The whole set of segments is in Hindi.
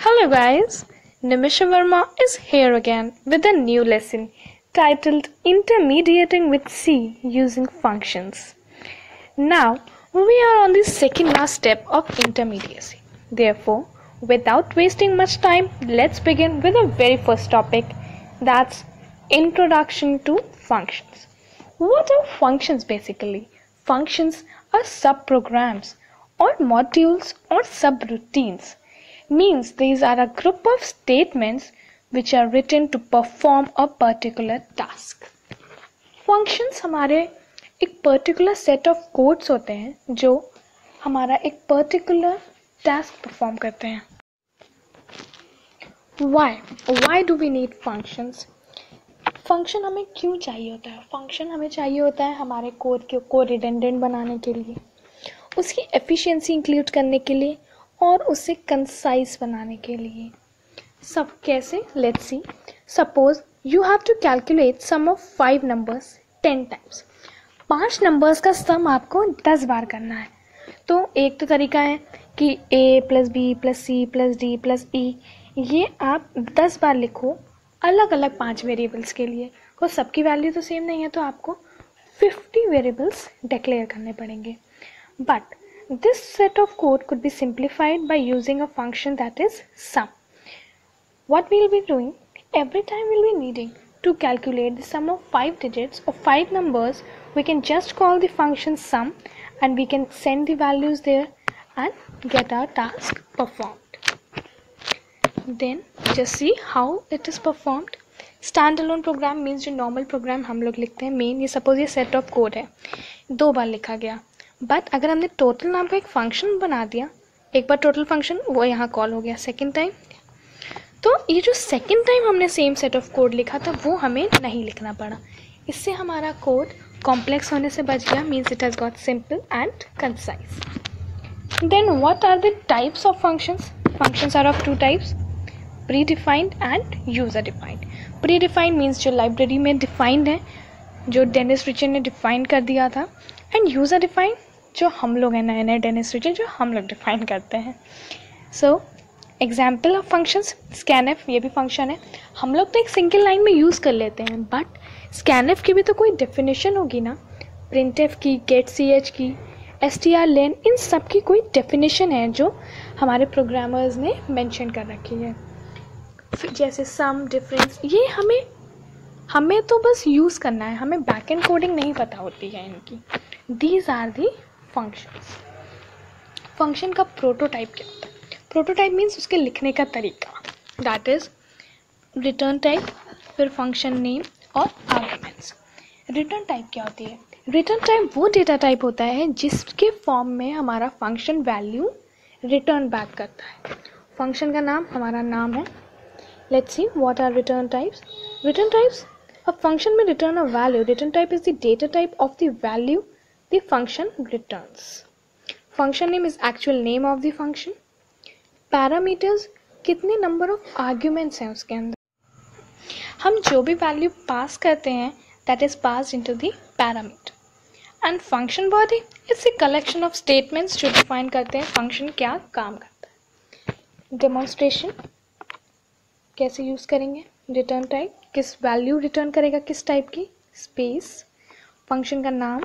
Hello guys, Nimisha Verma is here again with a new lesson titled Intermediating with C using Functions. Now, we are on the second last step of intermediacy. Therefore, without wasting much time, let's begin with the very first topic, that's Introduction to Functions. What are functions basically? Functions are subprograms or modules or subroutines. Means these are a group of statements which are written to perform a particular task. Functions हमारे एक particular set of codes होते हैं जो हमारा एक particular task perform करते हैं. Why do we need functions? Function हमें क्यों चाहिए होता है? फंक्शन हमें चाहिए होता है हमारे कोड को रिडंडेंट बनाने के लिए, उसकी एफिशिएंसी इंक्लूड करने के लिए और उसे कंसाइज बनाने के लिए. सब कैसे? Let's see. Suppose you have to calculate sum of 5 numbers 10 times. 5 numbers का सम आपको 10 बार करना है. तो एक तो तरीका है कि a plus B plus C plus D plus E, ये आप 10 बार लिखो अलग अलग 5 वेरिएबल्स के लिए. को सबकी वैल्यू तो सेम नहीं है तो आपको 50 वेरिएबल्स डिक्लेयर करने पड़ेंगे. But this set of code could be simplified by using a function that is sum. What we'll be doing, every time we'll be needing to calculate the sum of 5 digits of 5 numbers, we can just call the function sum and we can send the values there and get our task performed. Then just see how it is performed. Standalone program means जो normal program हम लोग लिखते हैं main, ये suppose ये set of code है 2 बार लिखा गया. बट अगर हमने टोटल नाम का एक फंक्शन बना दिया, एक बार टोटल फंक्शन वो यहाँ कॉल हो गया सेकेंड टाइम, तो ये जो सेकेंड टाइम हमने सेम सेट ऑफ कोड लिखा था वो हमें नहीं लिखना पड़ा. इससे हमारा कोड कॉम्प्लेक्स होने से बच गया. Means it has got simple and concise. Then what are the types of functions? Functions are of 2 types, predefined and user defined. Predefined means जो लाइब्रेरी में डिफाइंड है, जो डेनिस रिचर ने डिफाइन कर दिया था. एंड यूजर डिफाइंड जो हम लोग हैं नए नए डेनिस रिचर जो हम लोग डिफाइन करते हैं. So example of functions, scanf ये भी फंक्शन है. हम लोग तो एक सिंगल लाइन में यूज़ कर लेते हैं, बट स्कैनएफ की भी तो कोई डेफिनेशन होगी ना. प्रिंटएफ की, गेट ch की, strlen, इन सब की कोई डेफिनेशन है जो हमारे प्रोग्रामर्स ने मेंशन कर रखी है. जैसे सम, डिफरेंस, ये हमें तो बस यूज़ करना है, हमें बैक एंड कोडिंग नहीं पता होती है इनकी. These are the functions. Function का प्रोटोटाइप क्या होता है? प्रोटोटाइप मीन्स उसके लिखने का तरीका, दैट इज रिटर्न टाइप, फिर फंक्शन नेम और आर्गुमेंट्स. रिटर्न टाइप क्या होती है? रिटर्न टाइप वो डेटा टाइप होता है जिसके फॉर्म में हमारा फंक्शन वैल्यू रिटर्न बैक करता है. फंक्शन का नाम हमारा नाम है. Let's see what are return types. Return types, a function may return a value. Return type is the data type of the value the function returns. Function name is actual name of the function. Parameters, कितने number of arguments हैं उसके अंदर. हम जो भी value pass करते हैं that is passed into the parameter. And function body is a collection of statements जो define करते हैं function क्या काम करता है. Demonstration कैसे यूज़ करेंगे? रिटर्न टाइप, किस वैल्यू रिटर्न करेगा, किस टाइप की, स्पेस, फंक्शन का नाम.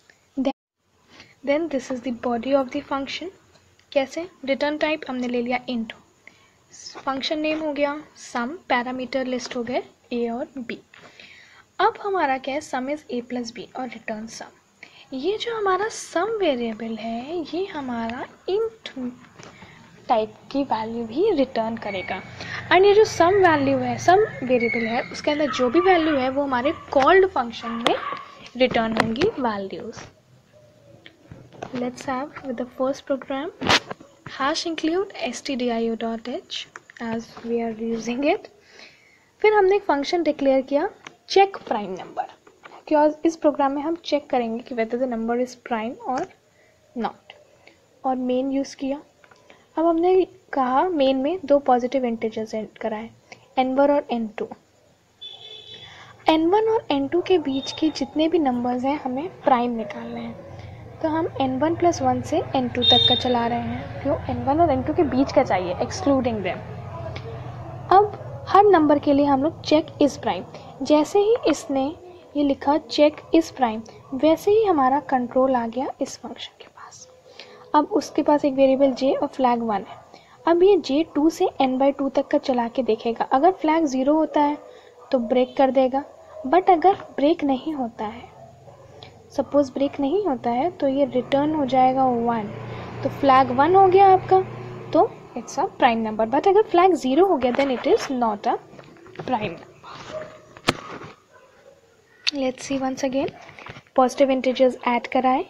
Then this is the body of the function. कैसे? रिटर्न टाइप हमने ले लिया इंट, फंक्शन नेम हो गया सम, पैरामीटर लिस्ट हो गए ए और बी. अब हमारा क्या है? Sum is A plus B और रिटर्न सम. ये जो हमारा सम वेरिएबल है ये हमारा इंट टाइप की वैल्यू भी रिटर्न करेगा. एंड ये जो सम वैल्यू है, सम वेरिएबल है, उसके अंदर जो भी वैल्यू है वो हमारे कॉल्ड फंक्शन में रिटर्न होंगी values. Let's have with the first program hash include stdio.h as we are using it. फिर हमने एक फंक्शन डिक्लेयर किया चेक प्राइम नंबर, बिकॉज इस प्रोग्राम में हम चेक करेंगे कि whether the number is prime और नॉट. और मेन यूज़ किया. अब हमने कहा मेन में 2 पॉजिटिव इंटीजर्स एड कराए, n1 और n2. n1 और n2 के बीच के जितने भी नंबर्स हैं हमें प्राइम निकालने हैं. तो हम n1 + 1 से n2 तक का चला रहे हैं. क्यों? n1 और n2 के बीच का चाहिए, एक्सक्लूडिंग देम. अब हर नंबर के लिए हम लोग चेक इज प्राइम, जैसे ही इसने ये लिखा चेक इज प्राइम, वैसे ही हमारा कंट्रोल आ गया इस फंक्शन के पास। अब उसके पास एक वेरिएबल जे और फ्लैग 1 है। अब ये जे 2 से n/2 तक का चला के देखेगा, अगर फ्लैग 0 होता है तो ब्रेक कर देगा, बट अगर ब्रेक नहीं होता है, सपोज ब्रेक नहीं होता है, तो ये रिटर्न हो जाएगा 1, तो फ्लैग 1 हो गया आपका, तो it's a prime number. But अगर फ्लैग 0 हो गया then it is not a prime number. Let's see once again, positive integers add कराए,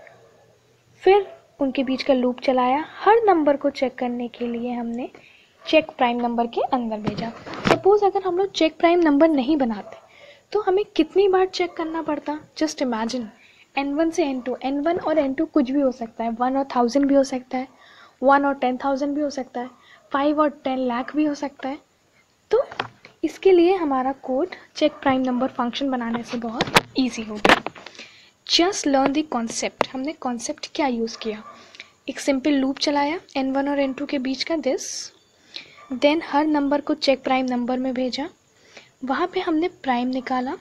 फिर उनके बीच का लूप चलाया, हर नंबर को चेक करने के लिए हमने चेक प्राइम नंबर के अंदर भेजा। सपोज अगर हम लोग चेक प्राइम नंबर नहीं बनाते तो हमें कितनी बार चेक करना पड़ता, जस्ट इमेजिन, n1 से n2, n1 और n2 कुछ भी हो सकता है, 1 और 1000 भी हो सकता है, 1 और 10,000 भी हो सकता है, 5 और 10 लाख भी हो सकता है। तो इसके लिए हमारा code check prime number function बनाने से बहुत ईजी हो गया। Just learn the concept. हमने कॉन्सेप्ट क्या यूज़ किया, एक सिंपल लूप चलाया n1 और n2 के बीच का दिस, देन हर नंबर को चेक प्राइम नंबर में भेजा, वहाँ पे हमने प्राइम निकाला,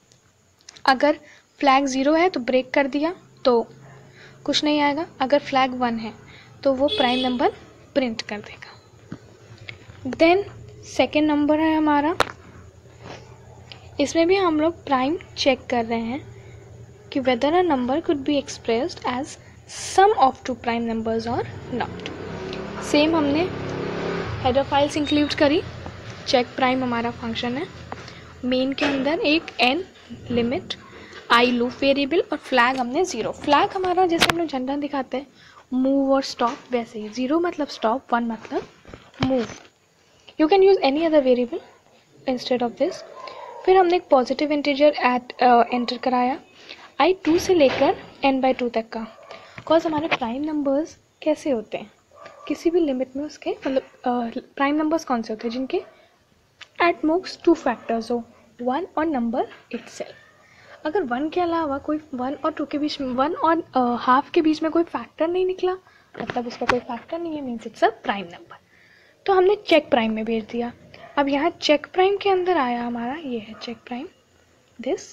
अगर फ्लैग 0 है तो ब्रेक कर दिया तो कुछ नहीं आएगा, अगर फ्लैग 1 है तो वो प्राइम नंबर प्रिंट कर देगा। देन सेकेंड नंबर है हमारा, इसमें भी हम लोग प्राइम चेक कर रहे हैं कि whether a number could be expressed as sum of two prime numbers और नॉट। सेम हमने हेडर फाइल्स इंक्लूड करी, चेक प्राइम हमारा फंक्शन है, मेन के अंदर एक n limit I loop variable और फ्लैग हमने 0। फ्लैग हमारा जैसे हम लोग झंडा दिखाते हैं मूव और स्टॉप, वैसे ही 0 मतलब स्टॉप, 1 मतलब move. You can use any other variable instead of this. फिर हमने एक पॉजिटिव इंटीजर एंटर कराया आई 2 से लेकर n/2 तक का, बिकॉज हमारे प्राइम नंबर्स कैसे होते हैं, किसी भी लिमिट में उसके मतलब प्राइम नंबर्स कौन से होते हैं जिनके एट मोस्ट 2 फैक्टर्स हो, 1 और नंबर इटसेल्फ। अगर 1 के अलावा कोई 1 और 2 के बीच में 1 और हाफ के बीच में कोई फैक्टर नहीं निकला, मतलब उसका कोई फैक्टर नहीं है, means it's a prime number. तो हमने चेक प्राइम में भेज दिया। अब यहाँ चेक प्राइम के अंदर आया हमारा, ये है चेक प्राइम दिस,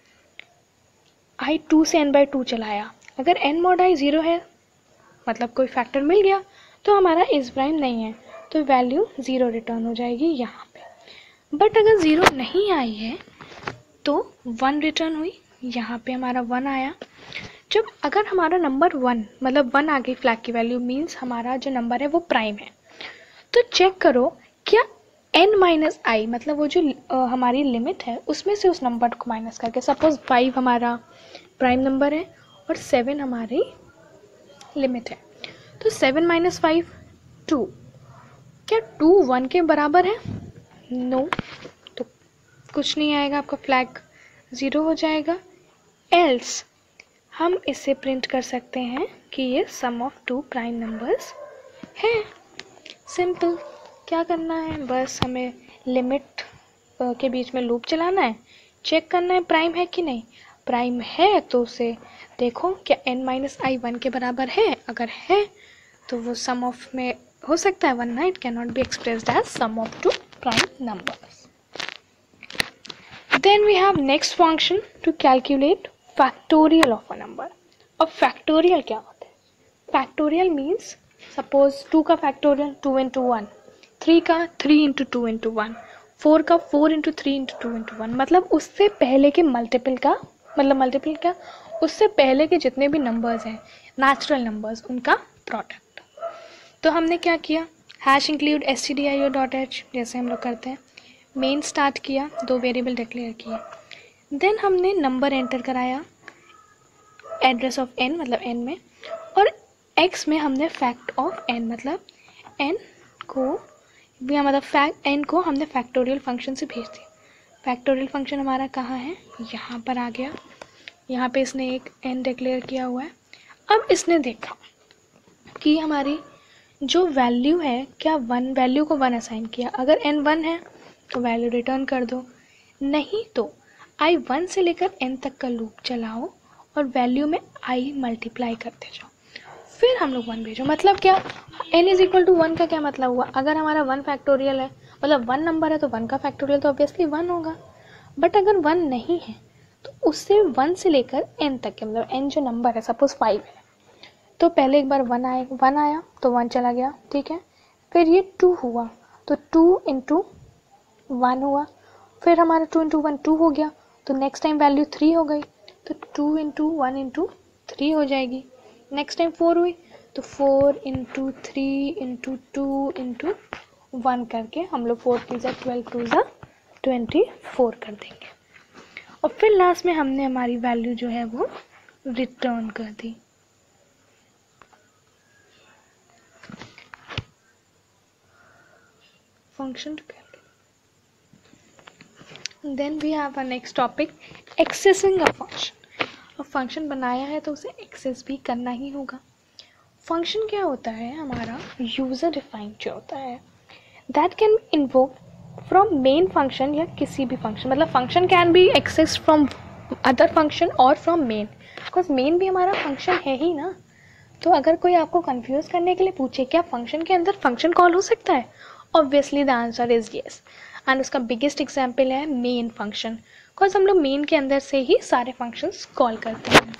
आई 2 से n/2 चलाया, अगर n mod i 0 है मतलब कोई फैक्टर मिल गया तो हमारा इज प्राइम नहीं है, तो वैल्यू 0 रिटर्न हो जाएगी यहाँ पे। बट अगर 0 नहीं आई है तो 1 रिटर्न हुई, यहाँ पे हमारा 1 आया। जब अगर हमारा नंबर 1 मतलब 1 आ गई फ्लैग की वैल्यू, मीन्स हमारा जो नंबर है वो प्राइम है। तो चेक करो क्या n - i मतलब वो जो हमारी लिमिट है उसमें से उस नंबर को माइनस करके, सपोज 5 हमारा प्राइम नंबर है और 7 हमारी लिमिट है, तो 7 - 5 2, क्या 2 1 के बराबर है? नो, तो कुछ नहीं आएगा, आपका फ्लैग 0 हो जाएगा। एल्स हम इसे प्रिंट कर सकते हैं कि ये सम ऑफ 2 प्राइम नंबर्स है। सिंपल, क्या करना है, बस हमें लिमिट के बीच में लूप चलाना है, चेक करना है प्राइम है कि नहीं। प्राइम है तो उसे देखो क्या n - i 1 के बराबर है, अगर है तो वो सम ऑफ में हो सकता है 1 ना, it can not be expressed as sum of 2 prime numbers. Then we have next function to calculate factorial of a number. अब factorial क्या होता है? Factorial means suppose 2 का factorial 2 into 1, 3 का 3 into 2 into 1, 4 का 4 into 3 into 2 into 1, मतलब उससे पहले के मल्टीपल का, मतलब मल्टीपल का उससे पहले के जितने भी नंबर्स हैं नेचुरल नंबर्स उनका प्रोडक्ट। तो हमने क्या किया, हैश इंक्लूड stdio.h जैसे हम लोग करते हैं, मेन स्टार्ट किया, 2 वेरिएबल डिक्लेयर किए, देन हमने नंबर एंटर कराया एड्रेस ऑफ n मतलब n में, और x में हमने फैक्ट ऑफ n मतलब n को या मतलब फैक्ट n को हमने फैक्टोरियल फंक्शन से भेज दिया। फैक्टोरियल फंक्शन हमारा कहाँ है, यहाँ पर आ गया, यहाँ पे इसने एक n डिक्लेयर किया हुआ है। अब इसने देखा कि हमारी जो वैल्यू है क्या 1, वैल्यू को 1 असाइन किया, अगर n 1 है तो वैल्यू रिटर्न कर दो, नहीं तो i 1 से लेकर n तक का लूप चलाओ और वैल्यू में i मल्टीप्लाई करते जाओ। फिर हम लोग 1 भेजो। मतलब क्या, n इज इक्वल टू 1 का क्या मतलब हुआ, अगर हमारा 1 फैक्टोरियल है, मतलब 1 नंबर है तो 1 का फैक्टोरियल तो ऑब्वियसली 1 होगा। बट अगर 1 नहीं है तो उससे 1 से लेकर n तक के, मतलब n जो नंबर है, सपोज 5 है, तो पहले एक बार 1 आया तो 1 चला गया, ठीक है। फिर ये 2 हुआ तो 2 इंटू 1 हुआ, फिर हमारा 2 इंटू 1 2 हो गया, तो नेक्स्ट टाइम वैल्यू 3 हो गई, तो 2 इंटू 1 इंटू 3 हो जाएगी। नेक्स्ट टाइम 4 हुई तो 4 इंटू 3 इंटू 2 इंटू 1 करके हम लोग 4 3 12 2 24 कर देंगे। और फिर लास्ट में हमने हमारी वैल्यू जो है वो रिटर्न कर दी। Function then we have a next topic, accessing a function. अब फंक्शन बनाया है तो उसे एक्सेस भी करना ही होगा। फंक्शन क्या होता है, हमारा यूजर डिफाइंड जो होता है, that can invoke from main function या किसी भी फंक्शन, मतलब function can be access from other function और फ्रॉम मेन, बिकॉज मेन भी हमारा फंक्शन है ही ना। तो अगर कोई आपको कंफ्यूज करने के लिए पूछे क्या फंक्शन के अंदर फंक्शन कॉल हो सकता है, obviously the answer is yes. And उसका बिगेस्ट एग्जाम्पल है मेन फंक्शन, बिकॉज हम लोग मेन के अंदर से ही सारे फंक्शंस कॉल करते हैं।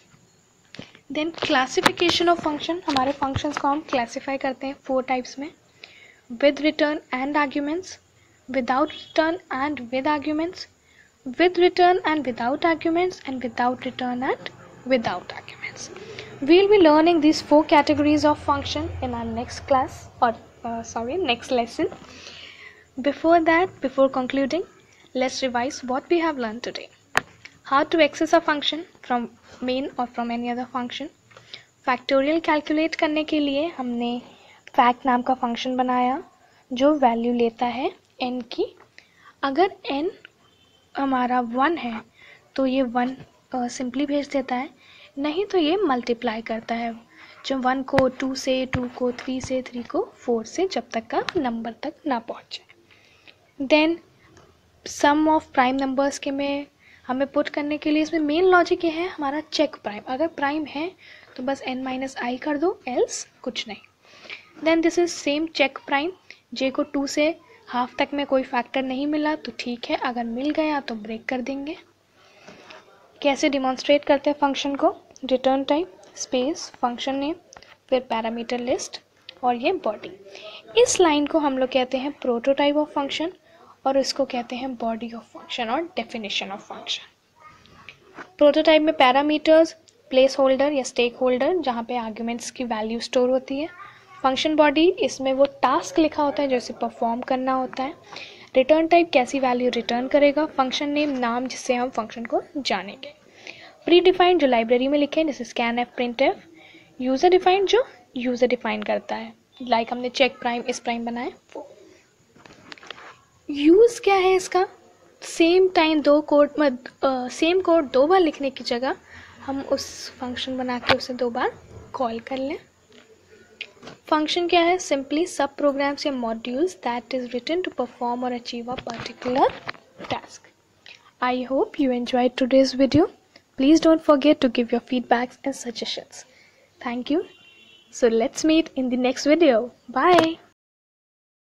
देन क्लासिफिकेशन ऑफ फंक्शन, हमारे फंक्शंस को हम क्लासीफाई करते हैं 4 टाइप्स में, with return and arguments, without return and with arguments, with return and without arguments, and without return and without arguments. We'll be learning these 4 categories of function in our next class, or next lesson. Before that, before concluding, let's revise what we have learned today. How to access a function from main or from any other function. Factorial calculate करने के लिए हमने फैक्ट नाम का फंक्शन बनाया जो वैल्यू लेता है n की। अगर n हमारा 1 है तो ये 1 सिंपली भेज देता है, नहीं तो ये मल्टीप्लाई करता है, जो 1 को 2 से, 2 को 3 से, 3 को 4 से, जब तक का नंबर तक ना पहुँचे। Then sum of prime numbers के में हमें पुट करने के लिए इसमें मेन लॉजिक ये है हमारा चेक प्राइम, अगर प्राइम है तो बस n माइनस आई कर दो, एल्स कुछ नहीं। Then this is same check prime, j को 2 से हाफ तक में कोई फैक्टर नहीं मिला तो ठीक है, अगर मिल गया तो ब्रेक कर देंगे। कैसे डिमॉन्स्ट्रेट करते हैं फंक्शन को, return type space function name फिर पैरामीटर लिस्ट और ये बॉडी। इस लाइन को हम लोग कहते हैं प्रोटोटाइप ऑफ फंक्शन और इसको कहते हैं बॉडी ऑफ फंक्शन और डेफिनेशन ऑफ फंक्शन। प्रोटोटाइप में पैरामीटर्स, प्लेस होल्डर या स्टेक होल्डर जहाँ पे आर्ग्यूमेंट्स की वैल्यू स्टोर होती है। फंक्शन बॉडी, इसमें वो टास्क लिखा होता है जो इसे परफॉर्म करना होता है। रिटर्न टाइप, कैसी वैल्यू रिटर्न करेगा। फंक्शन नेम, नाम जिससे हम फंक्शन को जानेंगे। प्री डिफाइंड, जो लाइब्रेरी में लिखे हैं जैसे scan f, print f. User defined, जो यूज़र डिफाइन करता है, लाइक हमने चेक प्राइम, इस प्राइम बनाए वो। यूज़ क्या है इसका, सेम टाइम सेम कोड 2 बार लिखने की जगह हम उस फंक्शन बना के उसे 2 बार कॉल कर लें। फंक्शन क्या है, सिंपली सब प्रोग्राम्स या modules that is written to perform और achieve a particular task. I hope you enjoyed today's video. Please don't forget to give your feedbacks and suggestions. Thank you. So let's meet in the next video. Bye.